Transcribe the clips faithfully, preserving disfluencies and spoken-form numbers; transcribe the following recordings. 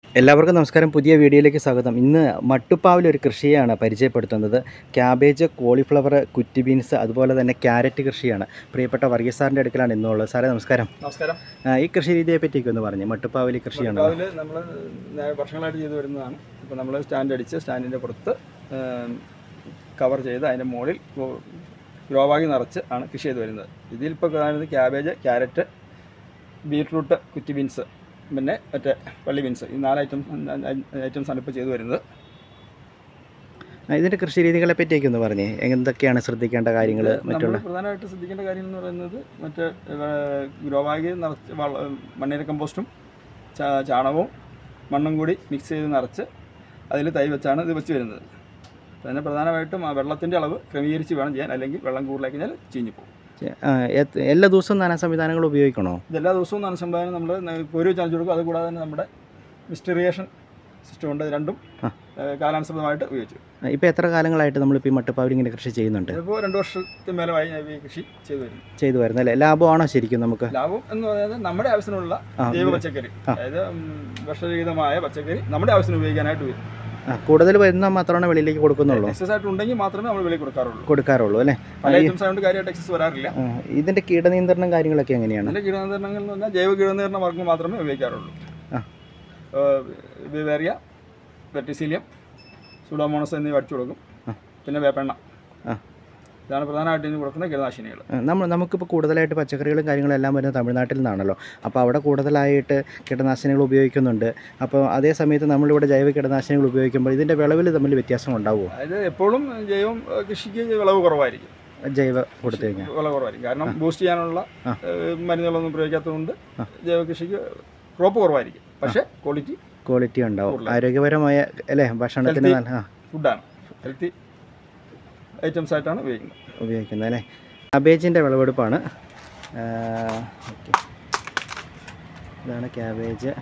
എല്ലാവർക്കും നമസ്കാരം. പുതിയ വീഡിയോയിലേക്ക് സ്വാഗതം. ഇന്ന് മട്ടുപ്പാവിൽ ഒരു കൃഷിയാണ് പരിചയപ്പെടുത്തുന്നത്. ക്യാബേജ്, കോളിഫ്ലവർ, കുറ്റി ബീൻസ്, അതുപോലെ തന്നെ ക്യാരറ്റ് കൃഷിയാണ്. പ്രിയപ്പെട്ട വർഗീസ് സാറിൻ്റെ അടുക്കലാണ് ഇന്നുള്ളത്. സാറേ നമസ്കാരം. നമസ്കാരം. ഈ കൃഷി രീതിയെ പറ്റിയൊക്കെ ഒന്ന് പറഞ്ഞു. മട്ടുപ്പാവിൽ കൃഷിയാണ് നമ്മൾ വർഷങ്ങളായിട്ട് ചെയ്തു വരുന്നതാണ്. ഇപ്പോൾ നമ്മൾ സ്റ്റാൻഡ് അടിച്ച് സ്റ്റാൻഡിൻ്റെ പുറത്ത് കവർ ചെയ്ത് അതിൻ്റെ മുകളിൽ ഗ്രോ ബാഗ് നിറച്ച് ആണ് കൃഷി ചെയ്ത് വരുന്നത്. ഇതിലിപ്പോൾ കാണുന്നത് ക്യാബേജ്, ക്യാരറ്റ്, ബീറ്റ്റൂട്ട്, കുറ്റി ബീൻസ്, പിന്നെ മറ്റേ പള്ളി ബീൻസ്, ഈ നാല് ഐറ്റംസ് ഐറ്റംസാണ് ഇപ്പോൾ ചെയ്തു വരുന്നത്. ഇതിൻ്റെ കൃഷി രീതികളെ പറ്റിയൊക്കെ ഒന്ന് പറഞ്ഞേ. എന്തൊക്കെയാണ് ശ്രദ്ധിക്കേണ്ട കാര്യങ്ങൾ? മറ്റുള്ള പ്രധാനമായിട്ട് ശ്രദ്ധിക്കേണ്ട കാര്യം എന്ന് പറയുന്നത് മറ്റേ ഗ്രോ ബാഗ് നിറച്ച് മണ്ണിര കമ്പോസ്റ്റും ചാണകവും മണ്ണും കൂടി മിക്സ് ചെയ്ത് നിറച്ച് അതിൽ തൈ വെച്ചാണ് ഇത് വെച്ച് വരുന്നത്. പിന്നെ പ്രധാനമായിട്ടും ആ വെള്ളത്തിൻ്റെ അളവ് ക്രമീകരിച്ച് വേണം ചെയ്യാൻ, അല്ലെങ്കിൽ വെള്ളം കൂടുതലാക്കി കഴിഞ്ഞാൽ ചീഞ്ഞു പോകും. എല്ലാ ദിവസവും നന സംവിധാനങ്ങൾ ഉപയോഗിക്കണോ? എല്ലാ ദിവസവും നന സംവിധാനം നമ്മൾ ഒരു ചാർജ് കൊടുക്കും. അതുകൂടാതെ തന്നെ നമ്മുടെ മിസ്റ്ററിയേഷൻ സിസ്റ്റം ഉണ്ട്. രണ്ടും കാലാനുസൃതമായിട്ട് ഉപയോഗിച്ചു. ഇപ്പോൾ എത്ര കാലങ്ങളായിട്ട് നമ്മളിപ്പോൾ ഈ മട്ടുപ്പാവിൽ ഇങ്ങനെ കൃഷി ചെയ്യുന്നുണ്ട്? ഇപ്പോൾ രണ്ട് വർഷത്തിന് മേലമായി ഈ കൃഷി ചെയ്തു വരുന്നു ചെയ്തു വരുന്നത് അല്ലേ? ലാഭമാണോ ശരിക്കും? നമുക്ക് ലാഭം എന്ന് പറയുന്നത് നമ്മുടെ ആവശ്യത്തിനുള്ള ജൈവ പച്ചക്കറി, അതായത് വിഷരഹിതമായ പച്ചക്കറി നമ്മുടെ ആവശ്യത്തിന് ഉപയോഗിക്കാനായിട്ട് വരും. കൂടുതൽ വരുന്ന മാത്രമാണ് വെളിയിലേക്ക് കൊടുക്കുന്നുള്ളൂ. എക്സസ് ആയിട്ട് ഉണ്ടെങ്കിൽ മാത്രമേ നമ്മൾ വെളിയിൽ കൊടുക്കാറുള്ളൂ കൊടുക്കാറുള്ളൂ അല്ലേ? പല ഐറ്റംസ് ആയതുകൊണ്ട് കാര്യമായിട്ട് എക്സസ് വരാറില്ല. ഇതിൻ്റെ കീടനിയന്ത്രണം കാര്യങ്ങളൊക്കെ എങ്ങനെയാണ്? ഇതിൻ്റെ കീടനിയന്ത്രണങ്ങൾ എന്ന് പറഞ്ഞാൽ ജൈവ കീടനിയന്ത്രണ മാർഗ്ഗം മാത്രമേ ഉപയോഗിക്കാറുള്ളൂ. വിവേറിയ, വെർട്ടിസീലിയം, സൂഡോമോണസ് എന്നിവ അടിച്ചു കൊടുക്കും. പിന്നെ വേപ്പെണ്ണ, ഇതാണ് പ്രധാനമായിട്ട് ഇനി കൊടുക്കുന്ന കീടനാശിനികൾ. നമ്മൾ നമുക്കിപ്പോൾ കൂടുതലായിട്ട് പച്ചക്കറികളും കാര്യങ്ങളും എല്ലാം വരുന്നത് തമിഴ്നാട്ടിൽ നിന്നാണല്ലോ. അപ്പോൾ അവിടെ കൂടുതലായിട്ട് കീടനാശിനികൾ ഉപയോഗിക്കുന്നുണ്ട്. അപ്പോൾ അതേ സമയത്ത് നമ്മളിവിടെ ജൈവ കീടനാശിനികൾ ഉപയോഗിക്കുമ്പോൾ ഇതിൻ്റെ വിളവിൽ തമ്മിൽ വ്യത്യാസം ഉണ്ടാവുമോ? അതായത് എപ്പോഴും ജൈവം കൃഷിക്ക് വിളവ് കുറവായിരിക്കും. ജൈവ കൊടുത്തു കഴിഞ്ഞാൽ വിളവ് കുറവായിരിക്കും. കാരണം ബൂസ്റ്റ് ചെയ്യാനുള്ള മരുന്നുകളൊന്നും പ്രയോഗിക്കാത്തതുകൊണ്ട് ജൈവ കൃഷിക്ക് ക്രോപ്പ് കുറവായിരിക്കും. പക്ഷേ ക്വാളിറ്റി ക്വാളിറ്റി ഉണ്ടാവും. ആരോഗ്യപരമായ അല്ലേ ഭക്ഷണത്തിന് ഫുഡാണ്, ഹെൽത്തി ഐറ്റംസ് ആയിട്ടാണ് ഉപയോഗിക്കുന്നത് ഉപയോഗിക്കുന്നത് അല്ലേ? ക്യാബേജിൻ്റെ വിളവെടുപ്പാണ്. ഓക്കെ, ഇതാണ് ക്യാബേജ്.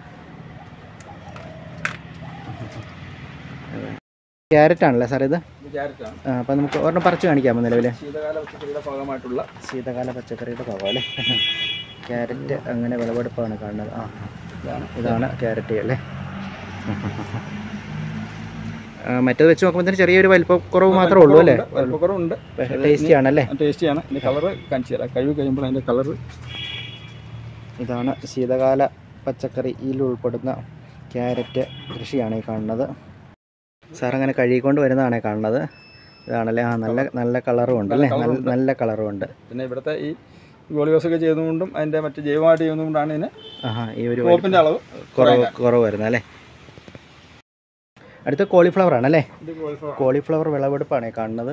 ക്യാരറ്റ് ആണല്ലേ സാർ ഇത്? ക്യാരറ്റാണ്. അപ്പോൾ നമുക്ക് ഒരെണ്ണം പറിച്ച് കാണിക്കാമോ നിലവിൽ? ശീതകാല പച്ചക്കറിയുടെ ഭാഗമായിട്ടുള്ള ശീതകാല പച്ചക്കറിയുടെ ഭാഗം അല്ലേ? ക്യാരറ്റ് അങ്ങനെ വിളവെടുപ്പാണ് കാണുന്നത്. ആ, ഇതാണ് ക്യാരറ്റ് അല്ലേ? മറ്റേത് വെച്ച് നോക്കുമ്പോൾ ചെറിയൊരു വലിപ്പക്കുറവ് മാത്രമേ ഉള്ളൂ അല്ലേ? വലിപ്പക്കുറവുണ്ട്. ടേസ്റ്റി ആണല്ലേ? ടേസ്റ്റിയാണ്. ഇതിൻ്റെ കളറ് കാണിച്ചു തരാം. കഴിവ് കഴിയുമ്പോൾ അതിൻ്റെ കളറ് ഇതാണ്. ശീതകാല പച്ചക്കറിയിൽ ഉൾപ്പെടുന്ന ക്യാരറ്റ് കൃഷിയാണ് ഈ കാണുന്നത്. സാർ അങ്ങനെ കഴുകിക്കൊണ്ട് വരുന്നതാണ് കാണുന്നത്. ഇതാണല്ലേ? ആ, നല്ല നല്ല കളറും ഉണ്ട് അല്ലേ? നല്ല കളറും ഉണ്ട്. പിന്നെ ഇവിടുത്തെ ഈ ഗോളിയോസൊക്കെ ചെയ്തുകൊണ്ടും അതിൻ്റെ മറ്റ് ജൈവമായിട്ട് ചെയ്യുന്നതുകൊണ്ടാണ് ഇതിന് ആഹാ ഈ ഒരു കോപ്പിൻ്റെ അളവ് കുറവ് കുറവ് വരുന്നത് അല്ലേ? അടുത്ത കോളിഫ്ലവർ ആണല്ലേ? കോളിഫ്ലവർ വിളവെടുപ്പാണ് കാണുന്നത്.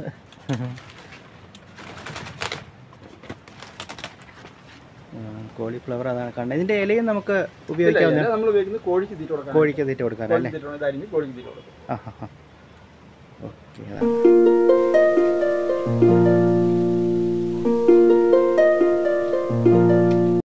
കോളിഫ്ലവർ അതാണ് കാണുന്നത്. ഇതിൻ്റെ ഇലയും നമുക്ക് ഉപയോഗിക്കാവുന്ന കോഴിക്ക് തീറ്റ കൊടുക്കാൻ കോഴിക്ക് തീറ്റ കൊടുക്കാനല്ലേ? കോഴിക്ക് തീറ്റ കൊടുക്കും. ആ ഹാ ഹാ ഓക്കെ.